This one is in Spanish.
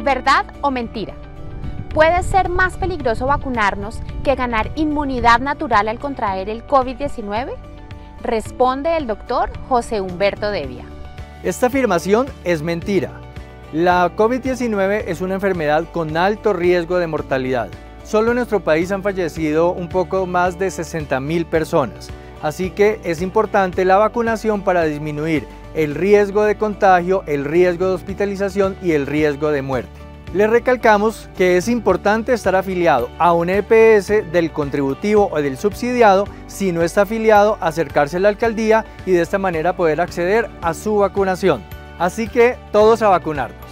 ¿Verdad o mentira? ¿Puede ser más peligroso vacunarnos que ganar inmunidad natural al contraer el COVID-19? Responde el doctor José Humberto Devia. Esta afirmación es mentira. La COVID-19 es una enfermedad con alto riesgo de mortalidad. Solo en nuestro país han fallecido un poco más de 60.000 personas. Así que es importante la vacunación para disminuir el riesgo de contagio, el riesgo de hospitalización y el riesgo de muerte. Les recalcamos que es importante estar afiliado a un EPS del contributivo o del subsidiado. Si no está afiliado, acercarse a la alcaldía y de esta manera poder acceder a su vacunación. Así que todos a vacunarnos.